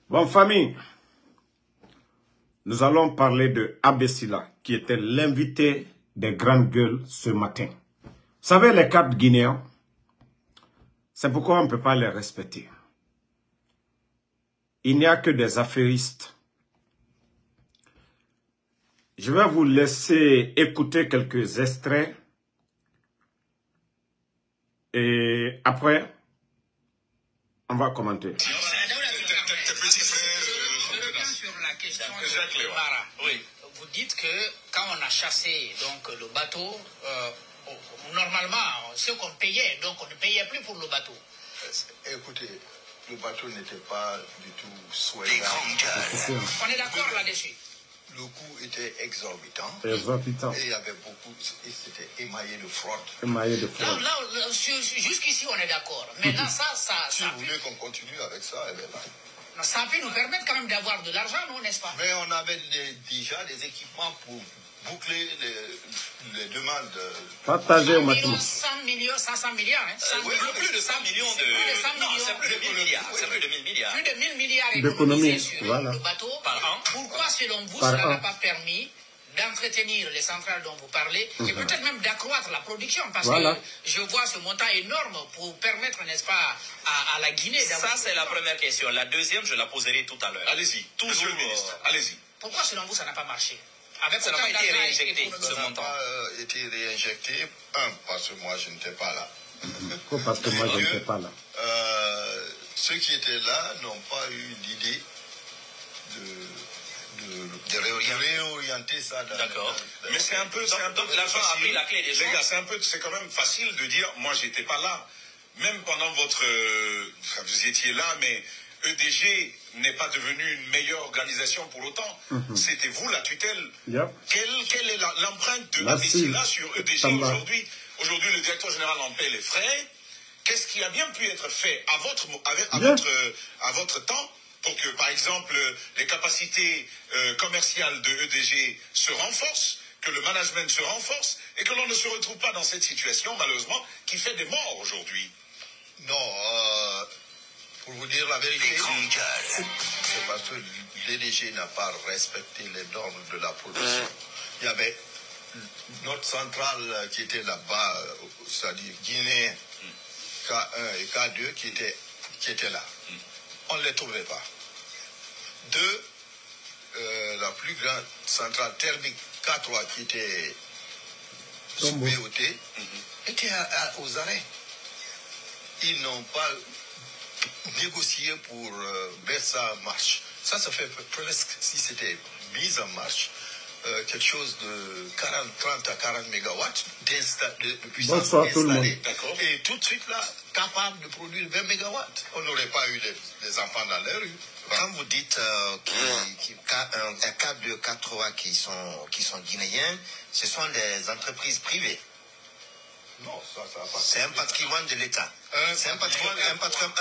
Bon, famille, nous allons parler de Abbé Sylla, qui était l'invité des grandes gueules ce matin. Vous savez, les 4 Guinéens, c'est pourquoi on ne peut pas les respecter. Il n'y a que des affairistes. Je vais vous laisser écouter quelques extraits. Et après, on va commenter. Vous dites que quand on a chassé donc, le bateau, normalement, ce qu'on payait, donc on ne payait plus pour le bateau. Écoutez, le bateau n'était pas du tout souhaitable. On est d'accord là-dessus. Le coût était exorbitant. Exorbitant. Et il y avait beaucoup, et c'était émaillé de fraude. Émaillé de fraude. Jusqu'ici, on est d'accord. Maintenant, si vous voulez qu'on continue avec ça, eh bien, ça a pu nous permettre quand même d'avoir de l'argent, non, n'est-ce pas? Mais on avait déjà des équipements pour boucler les demandes. Partagez au maximum. 100 millions, 500 milliards. Hein? 100 millions, plus de 100 millions de... Non, c'est plus de 1000 milliards. C'est plus de 1000 milliards. Plus de 1000 milliards d'économies sur voilà. le bateau. Par an. Pourquoi, selon vous, cela n'a pas permis d'entretenir les centrales dont vous parlez et peut-être même d'accroître la production parce que je vois ce montant énorme pour permettre, n'est-ce pas, à la Guinée d'avoir... Ça, c'est la première question. La deuxième, je la poserai tout à l'heure. Allez-y, monsieur le ministre, allez-y. Pourquoi, selon vous, ça n'a pas marché? Avec ça n'a pas été réinjecté, ce montant. Ça n'a pas été réinjecté. Parce que moi, je n'étais pas là. Parce que moi, je n'étais pas là. Ceux qui étaient là n'ont pas eu l'idée de réorienter ça. D'accord. Mais c'est un peu... Donc l'argent a pris la clé des gens. Les gars, c'est quand même facile de dire, moi, j'étais pas là. Même pendant votre... vous étiez là, mais... EDG n'est pas devenu une meilleure organisation pour autant. C'était vous la tutelle. Quelle est l'empreinte de Abbé Sylla sur EDG aujourd'hui? Aujourd'hui, le directeur général en paie les frais. Qu'est-ce qui a bien pu être fait à votre temps pour que, par exemple, les capacités commerciales de EDG se renforcent, que le management se renforce et que l'on ne se retrouve pas dans cette situation, malheureusement, qui fait des morts aujourd'hui? Non, pour vous dire la vérité, c'est parce que l'EDG n'a pas respecté les normes de la production. Il y avait notre centrale qui était là-bas, c'est-à-dire Guinée K1 et K2 qui étaient là. On ne les trouvait pas. 2, la plus grande centrale thermique K3 qui était sous BOT était aux arrêts. Ils n'ont pas négocié pour mettre ça en marche. Ça fait presque, si c'était mis en marche, quelque chose de 30 à 40 mégawatts de puissance installée. Et tout de suite là, capable de produire 20 mégawatts. On n'aurait pas eu des enfants dans les rues. Quand vous dites un cadre de 4 qui sont guinéens, ce sont des entreprises privées. Non, ça va pas. C'est un patrimoine de l'État. C'est un patrimoine Il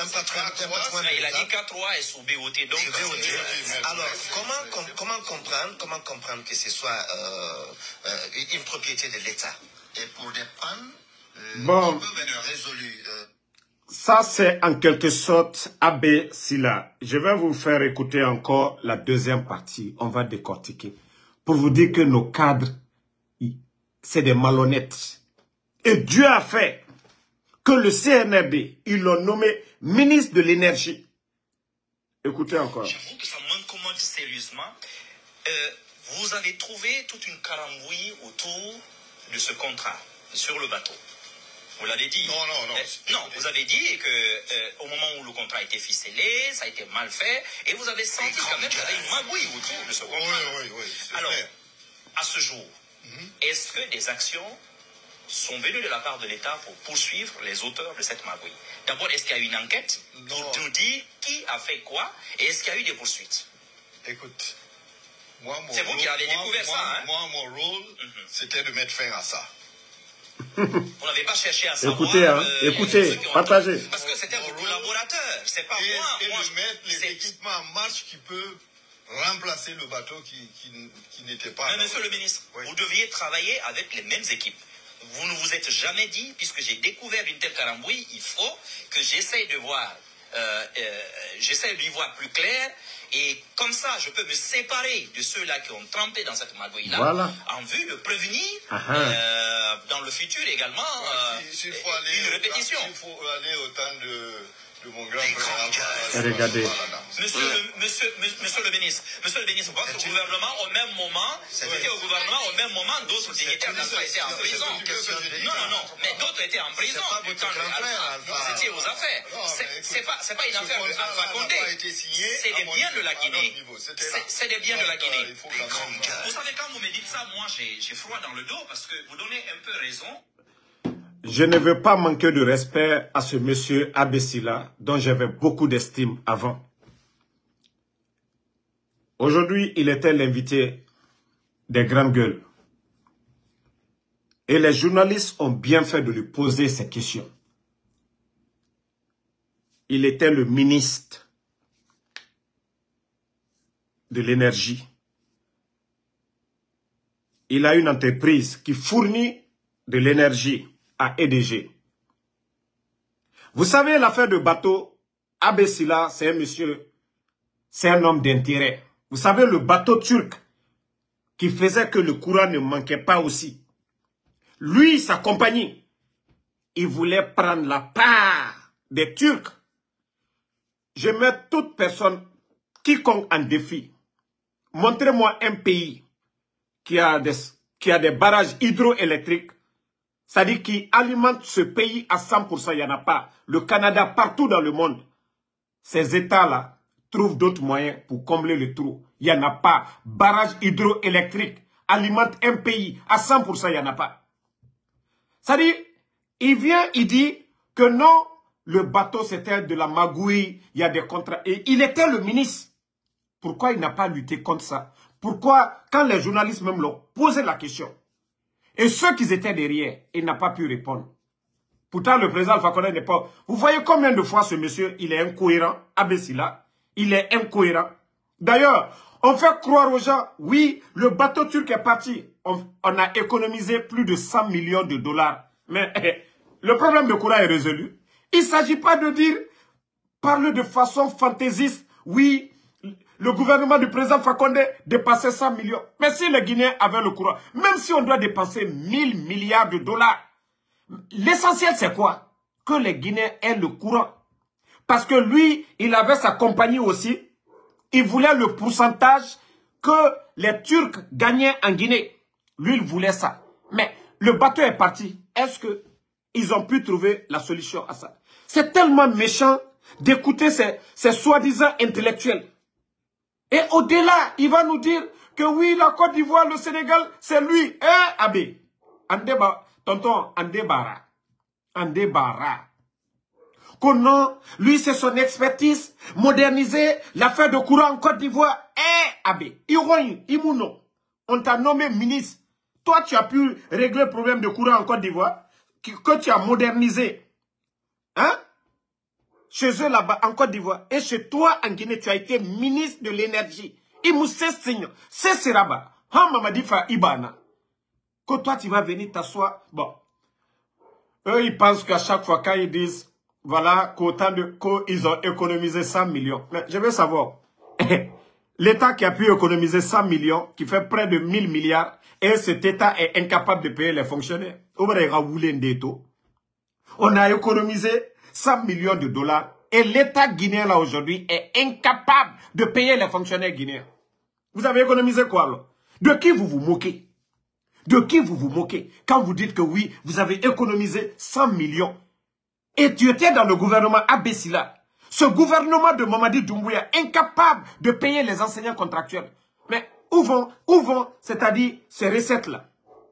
a dit K3 est sous BOT. Donc, alors, comment comprendre que ce soit une propriété de l'État? Et pour des pannes bon, qui peuvent être résolues. Ça, c'est en quelque sorte Abbé Sylla. Je vais vous faire écouter encore la deuxième partie. On va décortiquer. Pour vous dire que nos cadres, c'est des malhonnêtes. Et Dieu a fait que le CNRD, ils l'ont nommé ministre de l'énergie. Écoutez encore. J'avoue que ça m'incommode sérieusement. Vous avez trouvé toute une carambouille autour de ce contrat sur le bateau. Vous l'avez dit. Non, vous avez dit que au moment où le contrat a été ficelé, ça a été mal fait, et vous avez senti quand même qu'il y avait une magouille autour de ce contrat. Oui. Alors, à ce jour, est-ce que des actions sont venues de la part de l'État pour poursuivre les auteurs de cette magouille? D'abord, est-ce qu'il y a eu une enquête pour nous dire qui a fait quoi, et est-ce qu'il y a eu des poursuites? Écoute, c'est vous qui avez découvert ça, hein? Moi, mon rôle, c'était de mettre fin à ça. Vous n'avez pas cherché à savoir... Écoutez, partagez. Parce que c'était vos collaborateurs, c'est pas moi. Et de mettre les équipements en marche qui peuvent remplacer le bateau qui n'était pas... Mais monsieur le ministre, vous deviez travailler avec les mêmes équipes. Vous ne vous êtes jamais dit, puisque j'ai découvert une telle carambouille, il faut que j'essaye de voir j'essaie d'y voir plus clair. Et comme ça, je peux me séparer de ceux-là qui ont trempé dans cette magouille-là, voilà, en vue de prévenir dans le futur également une répétition. Il faut aller au temps de mon grand frère. Regardez. Monsieur le ministre, votre gouvernement, au même moment, vous étiez au gouvernement, au même moment, d'autres dignitaires n'ont pas été en prison. Non, mais d'autres étaient en prison. Vous étiez aux affaires. C'est pas une affaire de Alpha Condé. C'est des biens de la Guinée. C'est des biens de la Guinée. Vous savez, quand vous me dites ça, moi, j'ai froid dans le dos parce que vous donnez un peu raison. Je ne veux pas manquer de respect à ce monsieur Abessila, dont j'avais beaucoup d'estime avant. Aujourd'hui, il était l'invité des grandes gueules. Et les journalistes ont bien fait de lui poser ces questions. Il était le ministre de l'énergie. Il a une entreprise qui fournit de l'énergie à EDG. Vous savez, l'affaire de bateau, Abessila, c'est un monsieur, c'est un homme d'intérêt. Vous savez, le bateau turc qui faisait que le courant ne manquait pas aussi. Lui, sa compagnie, il voulait prendre la part des Turcs. Je mets toute personne, quiconque en défi. Montrez-moi un pays qui a des barrages hydroélectriques, c'est-à-dire qui alimente ce pays à 100%, il n'y en a pas. Le Canada, partout dans le monde, ces États-là trouvent d'autres moyens pour combler le trou. Il n'y en a pas. Barrage hydroélectrique alimente un pays à 100%, il n'y en a pas. C'est-à-dire, il vient, il dit que non, le bateau c'était de la magouille, il y a des contrats. Et il était le ministre. Pourquoi il n'a pas lutté contre ça? Pourquoi, quand les journalistes même l'ont posé la question, et ceux qui étaient derrière, il n'a pas pu répondre. Pourtant, le président Alpha Condé n'est pas... Vous voyez combien de fois ce monsieur, il est incohérent, Abessila, il est incohérent. D'ailleurs, on fait croire aux gens, oui, le bateau turc est parti. On a économisé plus de 100 millions de dollars. Mais le problème de courant est résolu. Il ne s'agit pas de dire, parler de façon fantaisiste, oui, le gouvernement du président Fakonde dépassait 100 millions. Mais si les Guinéens avaient le courant, même si on doit dépenser 1000 milliards de dollars, l'essentiel c'est quoi? Que les Guinéens aient le courant. Parce que lui, il avait sa compagnie aussi. Il voulait le pourcentage que les Turcs gagnaient en Guinée. Lui, il voulait ça. Mais le bateau est parti. Est-ce qu'ils ont pu trouver la solution à ça? C'est tellement méchant d'écouter ces soi-disant intellectuels. Et au-delà, il va nous dire que oui, la Côte d'Ivoire, le Sénégal, c'est lui. Abé, tonton, Andebara. Que non, lui, c'est son expertise, moderniser l'affaire de courant en Côte d'Ivoire. Abé, Imouno, on t'a nommé ministre. Toi, tu as pu régler le problème de courant en Côte d'Ivoire, que tu as modernisé. Hein? Chez eux là-bas, en Côte d'Ivoire. Et chez toi, en Guinée, tu as été ministre de l'énergie. C'est Siraba. Hamamadifa Ibana. Que toi, tu vas venir t'asseoir. Bon. Eux, ils pensent qu'à chaque fois, quand ils disent, voilà, qu'ils ont économisé 100 millions. Mais je veux savoir. L'État qui a pu économiser 100 millions, qui fait près de 1000 milliards, et cet État est incapable de payer les fonctionnaires. On a économisé 100 millions de dollars et l'État guinéen là aujourd'hui est incapable de payer les fonctionnaires guinéens. Vous avez économisé quoi là? De qui vous vous moquez? De qui vous vous moquez quand vous dites que oui, vous avez économisé 100 millions et tu étais dans le gouvernement Abessila. Ce gouvernement de Mamadi Doumbouya incapable de payer les enseignants contractuels. Mais où vont, c'est-à-dire ces recettes-là?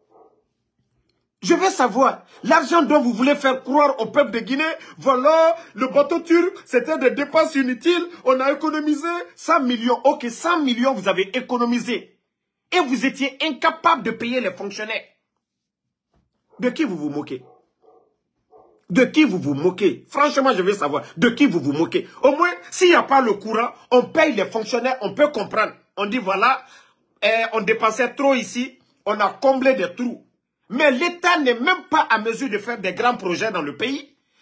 Je veux savoir, l'argent dont vous voulez faire croire au peuple de Guinée, voilà, le bateau turc, c'était des dépenses inutiles, on a économisé 100 millions. Ok, 100 millions vous avez économisé. Et vous étiez incapable de payer les fonctionnaires. De qui vous vous moquez? De qui vous vous moquez? Franchement, je veux savoir, de qui vous vous moquez? Au moins, s'il n'y a pas le courant, on paye les fonctionnaires, on peut comprendre. On dit, voilà, on dépensait trop ici, on a comblé des trous. Mais l'État n'est même pas à mesure de faire des grands projets dans le pays.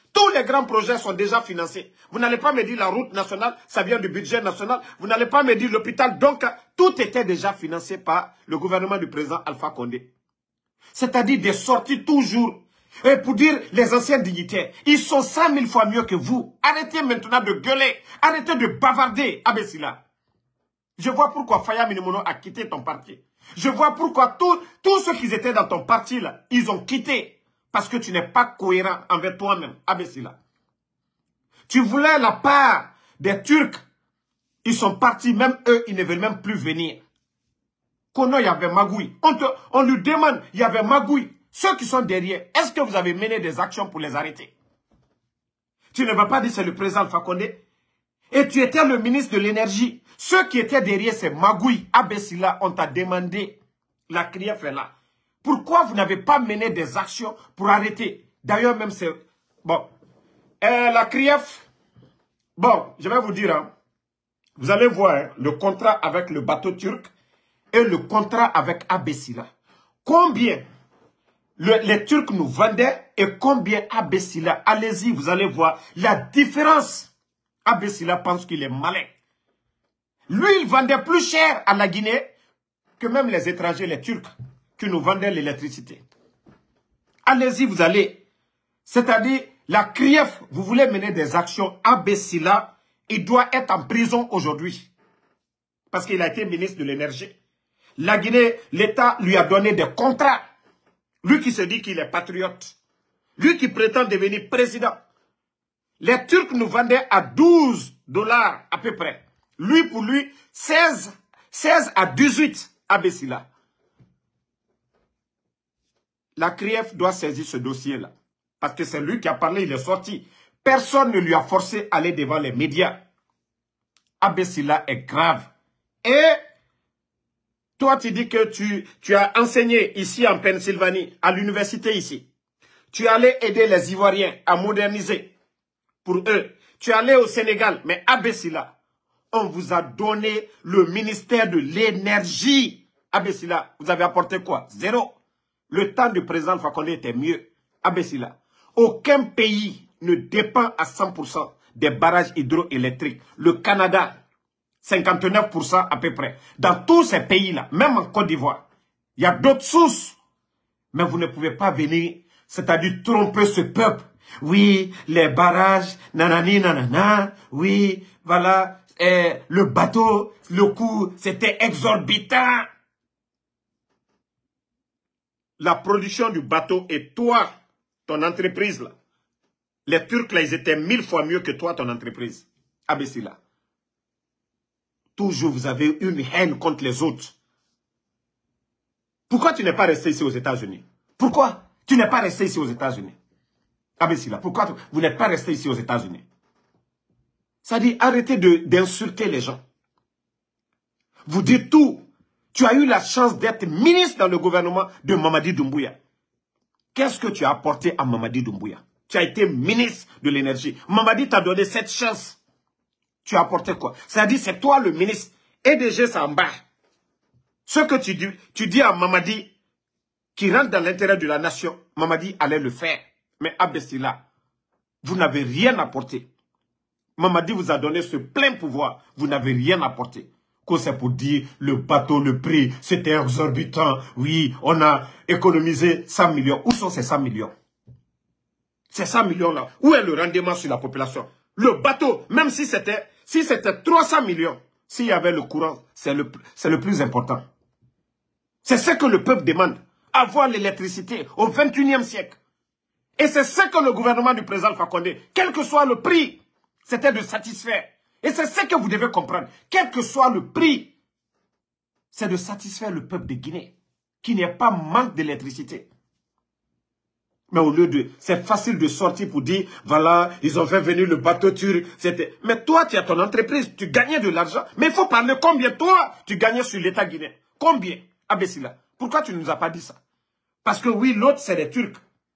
Tous les grands projets sont déjà financés. Vous n'allez pas me dire la route nationale, ça vient du budget national. Vous n'allez pas me dire l'hôpital. Donc, tout était déjà financé par le gouvernement du président Alpha Condé. C'est-à-dire des sorties toujours. Et pour dire les anciens dignitaires, ils sont 100 000 fois mieux que vous. Arrêtez maintenant de gueuler. Arrêtez de bavarder, Abessila. Je vois pourquoi Faya Minimono a quitté ton parti. Je vois pourquoi tous ceux qui étaient dans ton parti, là, ils ont quitté. Parce que tu n'es pas cohérent envers toi-même, Abessila. Tu voulais la part des Turcs. Ils sont partis, même eux, ils ne veulent même plus venir. Kono, il y avait Magouille. On lui demande, il y avait Magouille. Ceux qui sont derrière, est-ce que vous avez mené des actions pour les arrêter? Tu ne vas pas dire c'est le président Alpha Condé. Et tu étais le ministre de l'énergie. Ceux qui étaient derrière, c'est Magouille, Abessila, on t'a demandé. La CRIEF est là. Pourquoi vous n'avez pas mené des actions pour arrêter? D'ailleurs, même c'est... Bon. La CRIEF... Bon, je vais vous dire. Hein, vous allez voir hein, le contrat avec le bateau turc et le contrat avec Abessila. Combien les Turcs nous vendaient et combien Abessila. Allez-y, vous allez voir la différence. Abessila pense qu'il est malin. Lui, il vendait plus cher à la Guinée que même les étrangers, les Turcs, qui nous vendaient l'électricité. Allez-y, vous allez. C'est-à-dire, la CRIEF, vous voulez mener des actions. Abessila, il doit être en prison aujourd'hui. Parce qu'il a été ministre de l'énergie. La Guinée, l'État lui a donné des contrats. Lui qui se dit qu'il est patriote. Lui qui prétend devenir président. Les Turcs nous vendaient à 12 $ à peu près. Lui, pour lui, 16 à 18 Abessila. La CRIEF doit saisir ce dossier-là. Parce que c'est lui qui a parlé, il est sorti. Personne ne lui a forcé à aller devant les médias. Abessila est grave. Et toi, tu dis que tu as enseigné ici en Pennsylvanie, à l'université ici. Tu allais aider les Ivoiriens à moderniser pour eux. Tu allais au Sénégal, mais Abessila, on vous a donné le ministère de l'énergie. Abessila, vous avez apporté quoi? Zéro. Le temps du président Alpha Condé était mieux. Abessila, aucun pays ne dépend à 100% des barrages hydroélectriques. Le Canada, 59% à peu près. Dans tous ces pays-là, même en Côte d'Ivoire, il y a d'autres sources. Mais vous ne pouvez pas venir, c'est-à-dire tromper ce peuple. Oui, les barrages, nanani, nanana, oui, voilà, le bateau, le coût, c'était exorbitant. La production du bateau et toi, ton entreprise là, les Turcs là, ils étaient 1000 fois mieux que toi, ton entreprise. Abessila. Toujours vous avez une haine contre les autres. Pourquoi tu n'es pas resté ici aux États-Unis? Pourquoi tu n'es pas resté ici aux États-Unis? Abessila, pourquoi vous n'êtes pas resté ici aux États-Unis? C'est-à-dire, arrêtez d'insulter les gens. Vous dites tout. Tu as eu la chance d'être ministre dans le gouvernement de Mamadi Doumbouya. Qu'est-ce que tu as apporté à Mamadi Doumbouya? Tu as été ministre de l'énergie. Mamadi t'a donné cette chance. Tu as apporté quoi? C'est-à-dire, c'est toi le ministre. EDG, c'est en bas. Ce que tu dis à Mamadi, qui rentre dans l'intérêt de la nation, Mamadi allait le faire. Mais Abessila, vous n'avez rien apporté. Mamadi vous a donné ce plein pouvoir. Vous n'avez rien apporté. Que c'est pour dire le bateau, le prix, c'était exorbitant. Oui, on a économisé 100 millions. Où sont ces 100 millions? Ces 100 millions-là, où est le rendement sur la population? Le bateau, même si c'était 300 millions, s'il y avait le courant, c'est le plus important. C'est ce que le peuple demande. Avoir l'électricité au 21e siècle. Et c'est ce que le gouvernement du président Alpha Condé, quel que soit le prix, c'était de satisfaire. Et c'est ce que vous devez comprendre. Quel que soit le prix, c'est de satisfaire le peuple de Guinée, qui n'est pas manque d'électricité. Mais au lieu de... C'est facile de sortir pour dire, voilà, ils ont fait venir le bateau turc. Mais toi, tu as ton entreprise, tu gagnais de l'argent. Mais il faut parler combien toi, tu gagnais sur l'État guinéen. Combien, Abessila? Pourquoi tu ne nous as pas dit ça? Parce que oui, l'autre, c'est les Turcs.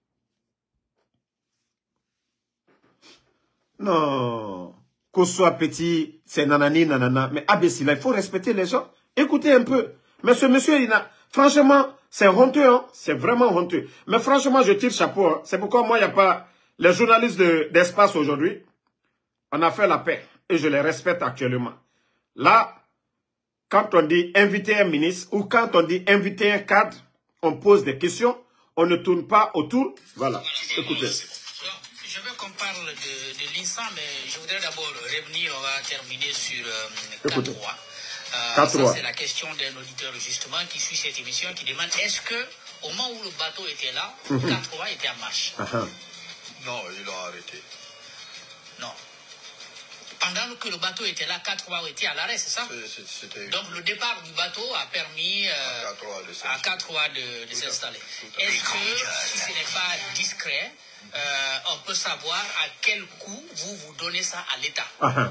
Non... Qu'on soit petit, c'est nanani, nanana. Mais Abessila, il faut respecter les gens. Écoutez un peu. Mais ce monsieur, franchement, c'est honteux. Hein? C'est vraiment honteux. Mais franchement, je tire chapeau. Hein? C'est pourquoi moi, il n'y a pas... Les journalistes d'Espace aujourd'hui, on a fait la paix et je les respecte actuellement. Là, quand on dit inviter un ministre ou quand on dit inviter un cadre, on pose des questions, on ne tourne pas autour. Voilà, écoutez. Je veux qu'on parle de l'INSA, mais je voudrais d'abord revenir, on va terminer sur 4-3. Ça, c'est la question d'un auditeur, justement, qui suit cette émission, qui demande, est-ce que au moment où le bateau était là, 4-3 était en marche? Non, ils l'ont arrêté. Non. Pendant que le bateau était là, 4-3 était à l'arrêt, c'est ça? Donc le départ du bateau a permis à 4-3 de s'installer. Est-ce que, si ce n'est pas discret, on peut savoir à quel coût vous donnez ça à l'État?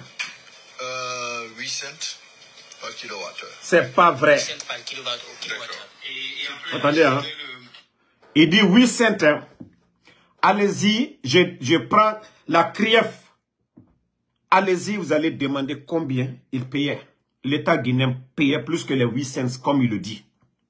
8 cents par kilowattheure. C'est pas vrai. 8 cents par kilowattheure. Attendez, hein. Il dit 8 cents. Hein. Allez-y, je prends la CRIEF. Allez-y, vous allez demander combien il payait. L'État guinéen payait plus que les 8 cents, comme il le dit.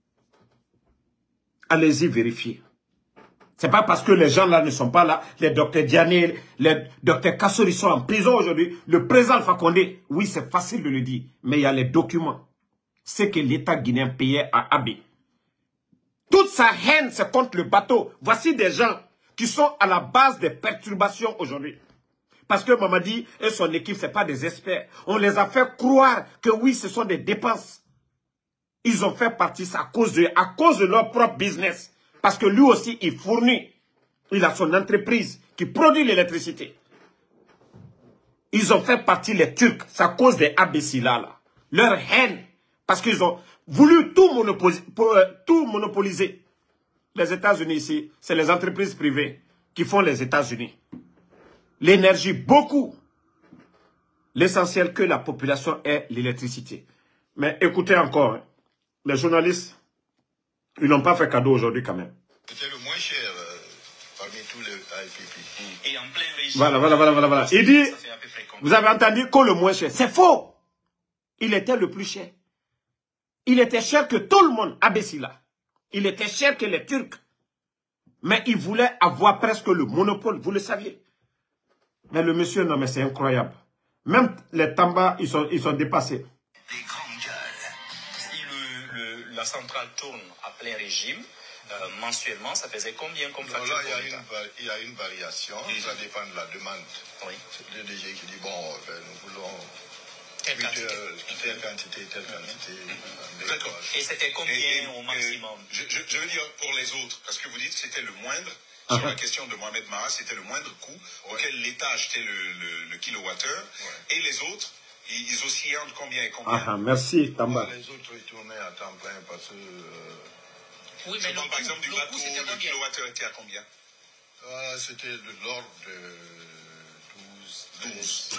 Allez-y, vérifiez. C'est pas parce que les gens là ne sont pas là. Les docteurs Diané, les docteurs Kassori sont en prison aujourd'hui. Le président Alpha Condé, oui, c'est facile de le dire. Mais il y a les documents. C'est que l'État guinéen payait à Abbé. Toute sa haine, c'est contre le bateau. Voici des gens qui sont à la base des perturbations aujourd'hui. Parce que Mamadi et son équipe, ce n'est pas des experts. On les a fait croire que oui, ce sont des dépenses. Ils ont fait partie à cause de leur propre business. Parce que lui aussi, il fournit. Il a son entreprise qui produit l'électricité. Ils ont fait partie, les Turcs, c'est à cause des Abessila, là. Leur haine. Parce qu'ils ont voulu tout monopoliser. Les États-Unis ici, c'est les entreprises privées qui font les États-Unis. L'énergie, beaucoup. L'essentiel que la population ait l'électricité. Mais écoutez encore, hein, les journalistes, ils n'ont pas fait cadeau aujourd'hui quand même. C'était le moins cher parmi tous les IPP. Et en plein régime. Voilà. Il dit, vous avez entendu que le moins cher. C'est faux. Il était le plus cher. Il était cher que tout le monde, Abessila. Il était cher que les Turcs. Mais il voulait avoir presque le monopole, vous le saviez. Mais le monsieur, non mais c'est incroyable. Même les Tamba, ils sont dépassés. Si la centrale tourne à plein régime, mensuellement, ça faisait combien comme facture? Là, il y a une variation, ça dépend de la demande. Oui. C'est le DG qui dit, bon, nous voulons telle quantité. D'accord. Et c'était combien au maximum? Je veux dire pour les autres, parce que vous dites que c'était le moindre, sur la question de Mohamed Mara, c'était le moindre coût auquel l'État achetait le kilowattheure, et les autres, ils oscillaient entre combien et combien? Merci, Tamba. Les autres, ils tournaient à temps plein parce que... oui, mais par exemple, du bateau, le kilowattheure était à combien? C'était de l'ordre de 12.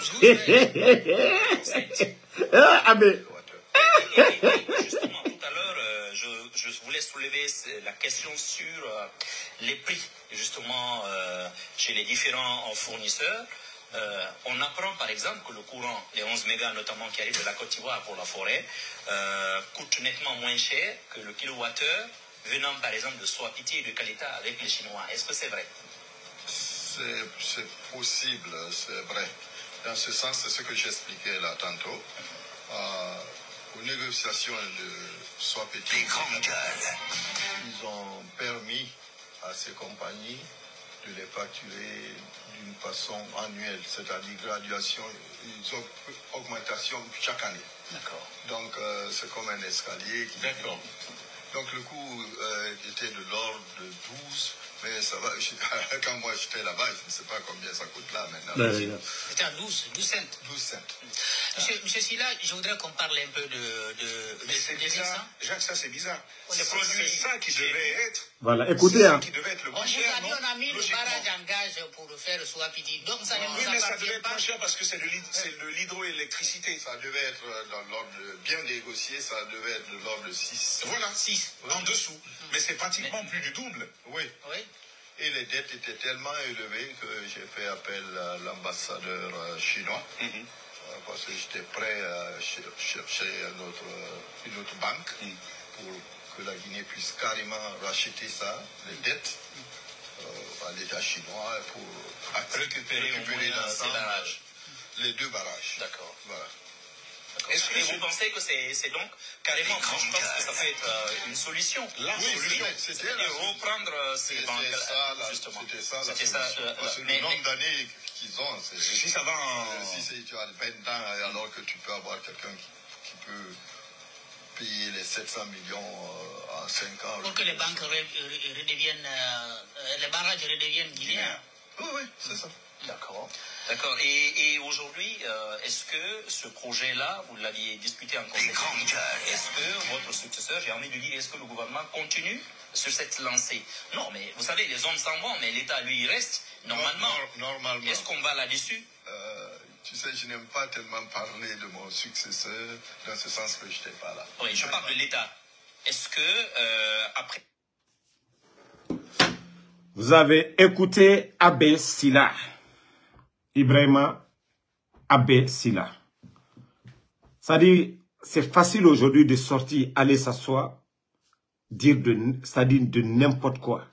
Justement, tout à l'heure, je voulais soulever la question sur les prix, justement, chez les différents fournisseurs. On apprend par exemple que le courant, les 11 mégas notamment qui arrivent de la Côte d'Ivoire pour la forêt, coûte nettement moins cher que le kilowattheure venant par exemple de Swapiti et de Kalita avec les Chinois. Est-ce que c'est vrai? C'est possible, c'est vrai. Dans ce sens, c'est ce que j'expliquais là tantôt. Aux négociations de Swapiti, ils ont permis à ces compagnies de les facturer d'une façon annuelle, c'est-à-dire graduation, ils ont augmentation chaque année. D'accord. Donc c'est comme un escalier. D'accord. Donc le coût était de l'ordre de 12, mais ça va, quand moi j'étais là-bas, je ne sais pas combien ça coûte là maintenant. C'était à 12 cents. 12 cents. Monsieur Silla, je voudrais qu'on parle un peu Mais c'est bizarre. Jacques, ça c'est bizarre. C'est ça qui devait être. Voilà, écoutez. Qui devait être le on moins cher. vous a dit, on a mis le barrage en gage pour faire Swapiti. Donc ça ne nous oui, mais ça devait appartient être pas. moins cher parce que c'est de l'hydroélectricité. Ça devait être dans l'ordre bien négocié, ça devait être de l'ordre de 6. Voilà, 6, en dessous. Mais c'est pratiquement plus du double. Oui. Et les dettes étaient tellement élevées que j'ai fait appel à l'ambassadeur chinois. Parce que j'étais prêt à chercher une autre banque pour que la Guinée puisse carrément racheter ça, les dettes. à l'État chinois pour récupérer ces barrages. Les 2 barrages. D'accord. Voilà. Est-ce que vous pensez que c'est donc carrément, je pense que ça peut être une solution. La solution, c'était reprendre ces banques. Justement. C'était ça la solution. Parce que le nombre d'années qu'ils ont, si ça va si tu as 20 ans, alors que tu peux avoir quelqu'un qui peut payer les 700 millions en 5 ans. Pour que les banques redeviennent, les barrages redeviennent guinéens. Oui, c'est ça. D'accord. D'accord. Et aujourd'hui, est-ce que ce projet-là, vous l'aviez discuté en conseil, est-ce que votre successeur, j'ai envie de dire, est-ce que le gouvernement continue sur cette lancée? Non, mais vous savez, les hommes s'en vont, mais l'État, lui, il reste. Normalement. Est-ce qu'on va là-dessus? Tu sais, je n'aime pas tellement parler de mon successeur, dans ce sens que je n'étais pas là. Oui, je parle de l'État. Est-ce que, après... Vous avez écouté Abbé Sylla. Ibrahima Abbé Sylla. C'est-à-dire, c'est facile aujourd'hui de sortir, aller s'asseoir, dire de n'importe quoi.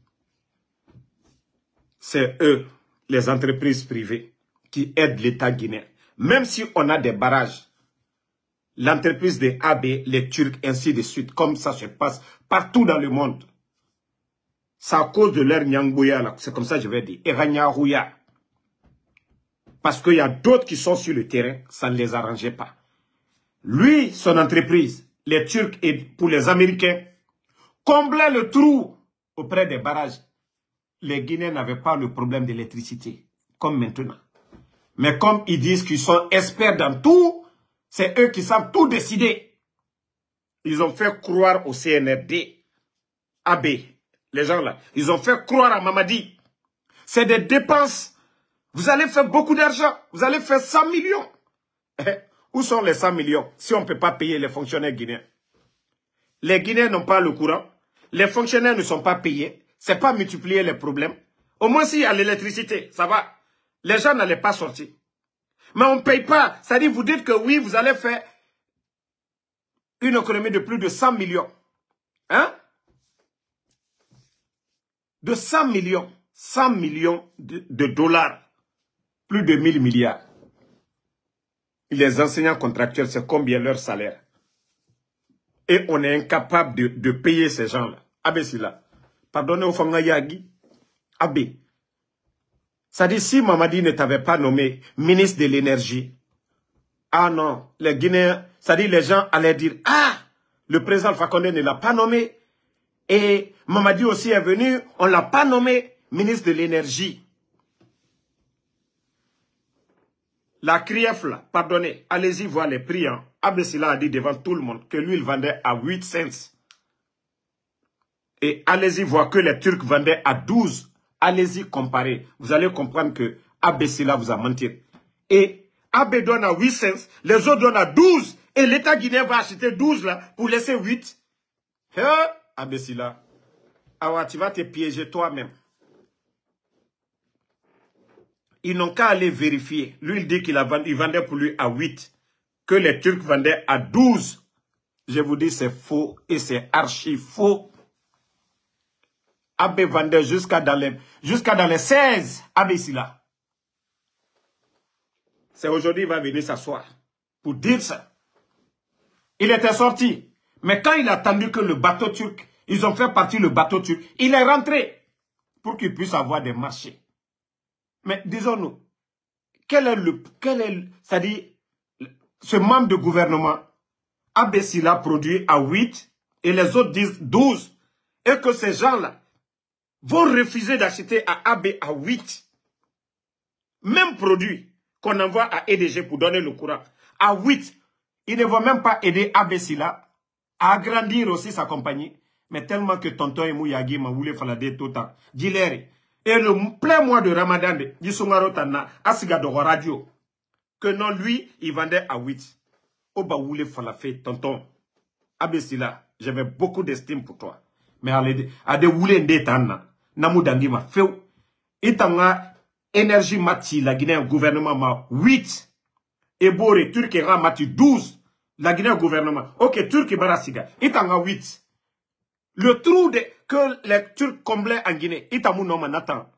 C'est eux, les entreprises privées, qui aident l'État guinéen. Même si on a des barrages, l'entreprise des AB, les Turcs, ainsi de suite, comme ça se passe partout dans le monde. C'est à cause de leur Nyangboya, c'est comme ça que je vais dire, Eranyarouya. Parce qu'il y a d'autres qui sont sur le terrain, ça ne les arrangeait pas. Lui, son entreprise, les Turcs et pour les Américains, comblaient le trou auprès des barrages. Les Guinéens n'avaient pas le problème d'électricité, comme maintenant. Mais comme ils disent qu'ils sont experts dans tout, c'est eux qui savent tout décider. Ils ont fait croire au CNRD, AB, les gens là, ils ont fait croire à Mamadi. C'est des dépenses. Vous allez faire beaucoup d'argent. Vous allez faire 100 millions. Où sont les 100 millions si on ne peut pas payer les fonctionnaires guinéens? Les Guinéens n'ont pas le courant. Les fonctionnaires ne sont pas payés. Ce n'est pas multiplier les problèmes. Au moins s'il y a l'électricité, ça va. Les gens n'allaient pas sortir. Mais on ne paye pas. C'est-à-dire, vous dites que oui, vous allez faire une économie de plus de 100 millions. Hein? De 100 millions. 100 millions de dollars. Plus de 1000 milliards. Les enseignants contractuels, c'est combien leur salaire? Et on est incapable de payer ces gens-là. Abbé Sylla. Pardonnez au Fangayagi. Abbé. Ça dit, si Mamadi ne t'avait pas nommé ministre de l'énergie, ah non, les Guinéens, ça dit, les gens allaient dire, ah, le président Alpha Condé ne l'a pas nommé. Et Mamadi aussi est venu, on ne l'a pas nommé ministre de l'énergie. La CRIEF, là, pardonnez, allez-y voir les prix. Hein. Abbé Sylla a dit devant tout le monde que lui, il vendait à 8 cents. Et allez-y voir que les Turcs vendaient à 12. Allez-y comparer. Vous allez comprendre que Abbé Sylla vous a menti. Et Abbé donne à 8 cents, les autres donnent à 12. Et l'État guinéen va acheter 12 là pour laisser 8. Abbé Sylla, tu vas te piéger toi-même. Ils n'ont qu'à aller vérifier. Lui, il dit qu'il vendait pour lui à 8. Que les Turcs vendaient à 12. Je vous dis, c'est faux et c'est archi faux. Abbé vendait jusqu'à dans les 16. Abbé Sylla. C'est aujourd'hui qu'il va venir s'asseoir pour dire ça. Il était sorti. Mais quand il a attendu que le bateau turc, ils ont fait partir le bateau turc, il est rentré pour qu'il puisse avoir des marchés. Mais disons-nous, c'est-à-dire, ce membre de gouvernement, Abbé Sylla produit à 8 et les autres disent 12 et que ces gens-là vont refuser d'acheter à Abbé à 8. Même produit qu'on envoie à EDG pour donner le courant, à 8, ils ne vont même pas aider Abbé Sylla à agrandir aussi sa compagnie. Mais tellement que tonton Emou Yagi m'a voulu faire la tota. Dilere. Et le plein mois de Ramadan, Yisungaro Tana, Asiga de radio, que non, lui, il vendait à 8. Oba voulait faire la fête, tonton. Abbé Sylla, j'avais beaucoup d'estime pour toi. Mais à des woulés d'Etana, Namou Dangima, feu. Et tanga énergie mati, la Guinée gouvernement ma 8. Et Boré, Turquie mati 12. La Guinée gouvernement. Ok, Turquie barasiga. Et tanga 8. Le trou que les Turcs comblaient en Guinée, Itamou Noman attend.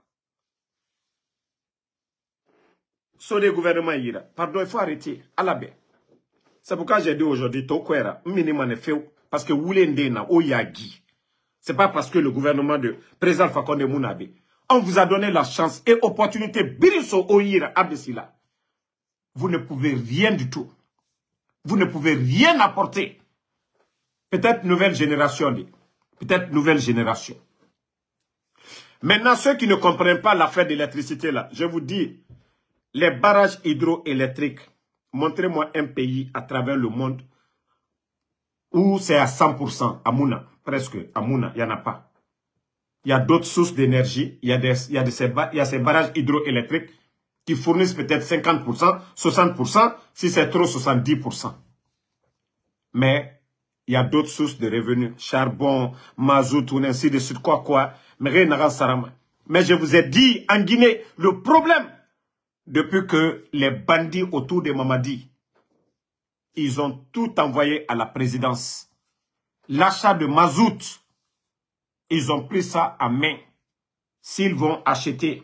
Sur les gouvernements, pardon, il faut arrêter. À la baie. C'est pourquoi j'ai dit aujourd'hui, Tokwera, minimum fait, parce que Woulendena, Oyagi. C'est pas parce que le gouvernement de président Fakonde Mounabe, on vous a donné la chance et opportunité, Biriso Oyira Abdesila. Vous ne pouvez rien du tout. Vous ne pouvez rien apporter. Peut-être nouvelle génération, peut-être nouvelle génération. Maintenant, ceux qui ne comprennent pas l'affaire de l'électricité là, je vous dis, les barrages hydroélectriques, montrez-moi un pays à travers le monde où c'est à 100%, à Mouna, presque, à Mouna, il n'y en a pas. Il y a d'autres sources d'énergie, il y a ces barrages hydroélectriques qui fournissent peut-être 50%, 60%, si c'est trop, 70%. Mais il y a d'autres sources de revenus, charbon, mazout, ou ainsi de suite, quoi. Mais je vous ai dit, en Guinée, le problème, depuis que les bandits autour de Mamadi, ils ont tout envoyé à la présidence. L'achat de mazout, ils ont pris ça à main. S'ils vont acheter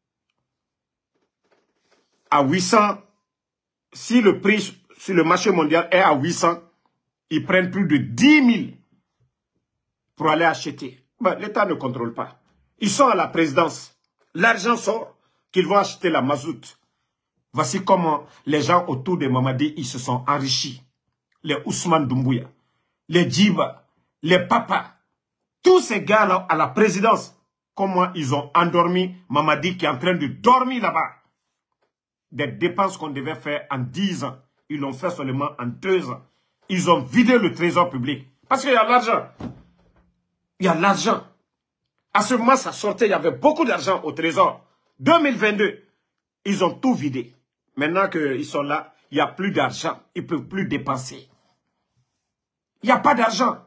à 800, si le prix sur le marché mondial est à 800, ils prennent plus de 10 000 pour aller acheter. Ben, l'État ne contrôle pas. Ils sont à la présidence. L'argent sort qu'ils vont acheter la mazout. Voici comment les gens autour de Mamadi, ils se sont enrichis. Les Ousmane Doumbouya, les Djiba, les Papas, tous ces gars-là à la présidence, comment ils ont endormi Mamadi qui est en train de dormir là-bas. Des dépenses qu'on devait faire en 10 ans, ils l'ont fait seulement en 2 ans. Ils ont vidé le trésor public. Parce qu'il y a l'argent. Il y a l'argent. À ce moment, ça sortait, il y avait beaucoup d'argent au trésor. 2022, ils ont tout vidé. Maintenant qu'ils sont là, il n'y a plus d'argent. Ils ne peuvent plus dépenser. Il n'y a pas d'argent.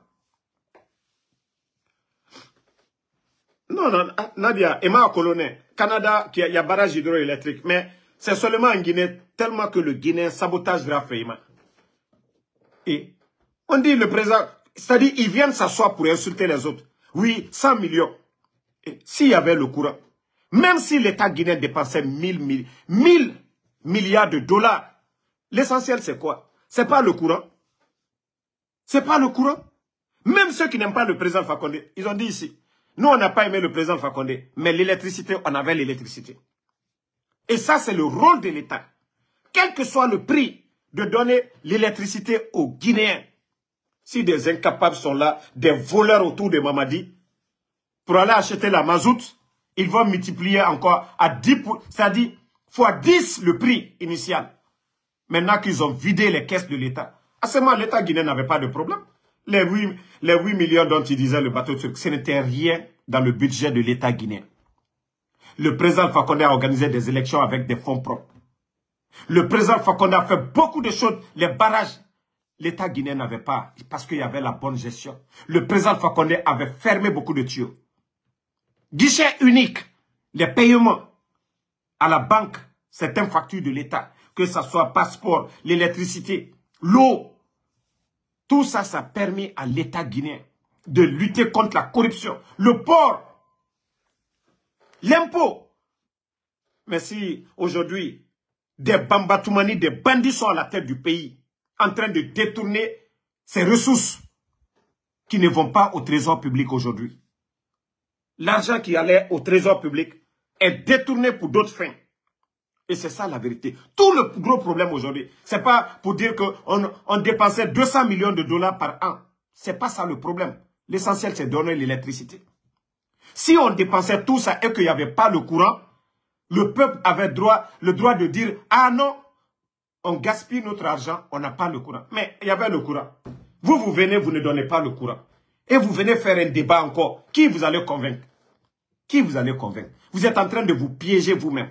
Non, Nadia, Emma Coloné, Canada, il y a barrage hydroélectrique. Mais c'est seulement en Guinée, tellement que le Guinéen sabotage grave. Et on dit le président, c'est-à-dire ils viennent s'asseoir pour insulter les autres. Oui, 100 millions. S'il y avait le courant, même si l'État guinéen dépensait 1000 milliards de dollars, l'essentiel c'est quoi? C'est pas le courant. C'est pas le courant. Même ceux qui n'aiment pas le président Fakonde, ils ont dit ici, nous on n'a pas aimé le président Fakonde, mais l'électricité, on avait l'électricité. Et ça c'est le rôle de l'État. Quel que soit le prix de donner l'électricité aux Guinéens, si des incapables sont là, des voleurs autour de Mamadi, pour aller acheter la mazout, ils vont multiplier encore à 10, c'est-à-dire fois 10 le prix initial. Maintenant qu'ils ont vidé les caisses de l'État. À ce moment, l'État guinéen n'avait pas de problème. Les 8 millions dont il disait le bateau turc, ce n'était rien dans le budget de l'État guinéen. Le président Fakonde a organisé des élections avec des fonds propres. Le président Fakonde a fait beaucoup de choses. Les barrages, l'État guinéen n'avait pas, parce qu'il y avait la bonne gestion. Le président Fakonde avait fermé beaucoup de tuyaux. Guichet unique, les paiements à la banque, certaines factures de l'État, que ce soit passeport, l'électricité, l'eau, tout ça, ça a permis à l'État guinéen de lutter contre la corruption, le port, l'impôt. Mais si aujourd'hui, des Bambatoumani, des bandits sont à la tête du pays, en train de détourner ces ressources qui ne vont pas au trésor public aujourd'hui. L'argent qui allait au trésor public est détourné pour d'autres fins. Et c'est ça la vérité. Tout le gros problème aujourd'hui, ce n'est pas pour dire qu'on dépensait 200 millions de dollars par an. Ce n'est pas ça le problème. L'essentiel, c'est de donner l'électricité. Si on dépensait tout ça et qu'il n'y avait pas le courant, le peuple avait le droit de dire « Ah non, on gaspille notre argent, on n'a pas le courant. » Mais il y avait le courant. Vous venez, vous ne donnez pas le courant. Et vous venez faire un débat encore. Qui vous allez convaincre? Qui vous allez convaincre? Vous êtes en train de vous piéger vous-même.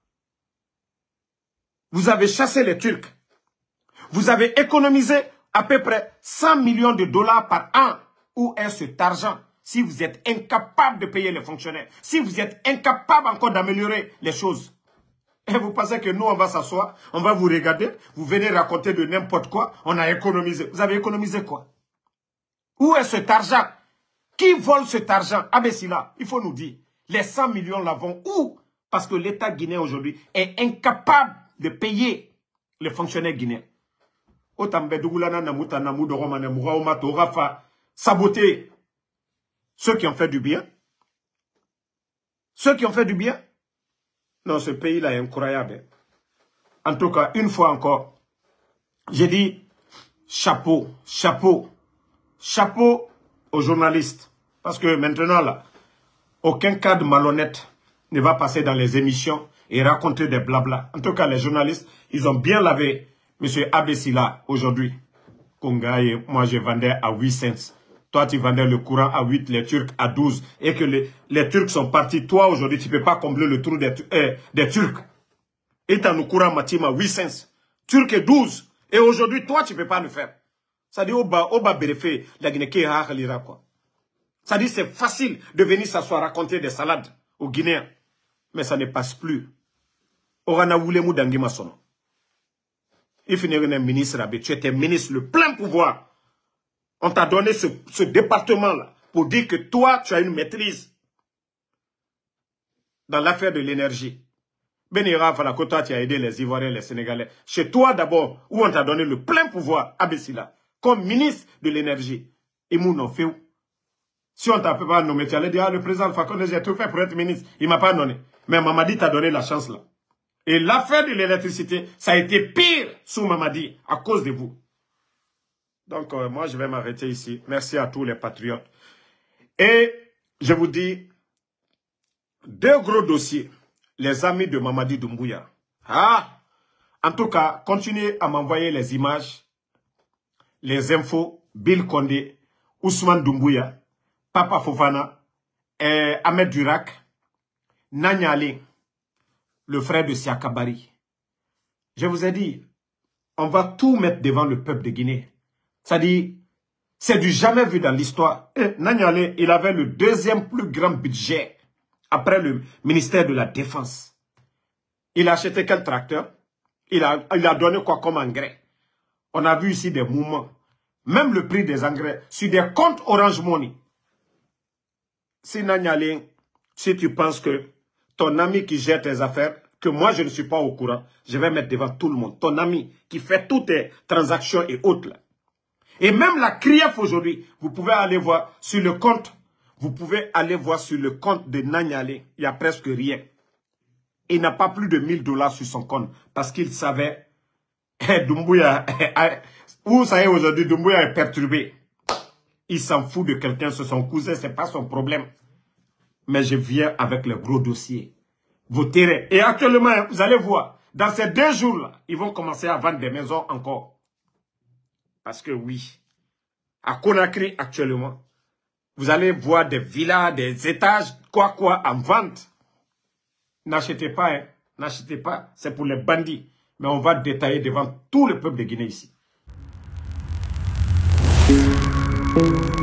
Vous avez chassé les Turcs. Vous avez économisé à peu près 100 millions de dollars par an. Où est cet argent? Si vous êtes incapable de payer les fonctionnaires, si vous êtes incapable encore d'améliorer les choses, et vous pensez que nous, on va s'asseoir, on va vous regarder, vous venez raconter de n'importe quoi, on a économisé. Vous avez économisé quoi? Où est cet argent? Qui vole cet argent? Abessila, il faut nous dire. Les 100 millions là vont où? Parce que l'État guinéen aujourd'hui est incapable de payer les fonctionnaires guinéens. Saboter ceux qui ont fait du bien. Ceux qui ont fait du bien. Non, ce pays-là est incroyable. En tout cas, une fois encore, j'ai dit chapeau, chapeau, chapeau aux journalistes. Parce que maintenant, là, aucun cadre malhonnête ne va passer dans les émissions et raconter des blabla. En tout cas, les journalistes, ils ont bien lavé M. Abessila aujourd'hui. Kongaye, moi je vendais à 8 cents. Toi, tu vendais le courant à 8, les Turcs à 12. Et que les Turcs sont partis. Toi, aujourd'hui, tu ne peux pas combler le trou des Turcs. Et tu as le courant matima 8 cents. Turcs est 12. Et aujourd'hui, toi, tu ne peux pas le faire. Ça dit, Oba Berefé, la Guinée-Ké a quoi. Ça dit, c'est facile de venir s'asseoir raconter des salades aux Guinéens. Mais ça ne passe plus. Orana Woulemou Dangima Sono. Il finit un ministre, tu étais ministre, le plein pouvoir. On t'a donné ce département-là pour dire que toi, tu as une maîtrise dans l'affaire de l'énergie. Benira Falakota, tu as aidé les Ivoiriens, les Sénégalais. Chez toi d'abord, où on t'a donné le plein pouvoir, Abessila, comme ministre de l'énergie. Et nous, non fait où? Si on t'a pas nommé, tu allais dire, le président Fakonde, j'ai tout fait pour être ministre. Il m'a pas donné. Mais Mamadi t'a donné la chance là. Et l'affaire de l'électricité, ça a été pire sous Mamadi à cause de vous. Donc, moi, je vais m'arrêter ici. Merci à tous les patriotes. Et je vous dis, 2 gros dossiers. Les amis de Mamadi Doumbouya. Ah! En tout cas, continuez à m'envoyer les images, les infos, Bill Condé, Ousmane Doumbouya, Papa Fofana, Ahmed Durak, Nanyale, le frère de Siakabari. Je vous ai dit, on va tout mettre devant le peuple de Guinée. C'est-à-dire, c'est du jamais vu dans l'histoire. Nanyale, il avait le 2e plus grand budget après le ministère de la Défense. Il a acheté quel tracteur? Il a donné quoi comme engrais? On a vu ici des mouvements. Même le prix des engrais sur des comptes Orange Money. Si Nanyale, si tu penses que ton ami qui gère tes affaires, que moi je ne suis pas au courant, je vais mettre devant tout le monde. Ton ami qui fait toutes tes transactions et autres là. Et même la CRIEF aujourd'hui, vous pouvez aller voir sur le compte. Vous pouvez aller voir sur le compte de Nanyale. Il n'y a presque rien. Il n'a pas plus de 1000 $ sur son compte. Parce qu'il savait, Doumbouya, vous savez aujourd'hui, Doumbouya est perturbé. Il s'en fout de quelqu'un, c'est son cousin, ce n'est pas son problème. Mais je viens avec le gros dossier. Vos terrains. Et actuellement, vous allez voir, dans ces 2 jours-là, ils vont commencer à vendre des maisons encore. Parce que oui, à Conakry actuellement, vous allez voir des villas, des étages, quoi en vente. N'achetez pas, hein. N'achetez pas, c'est pour les bandits. Mais on va détailler devant tout le peuple de Guinée ici.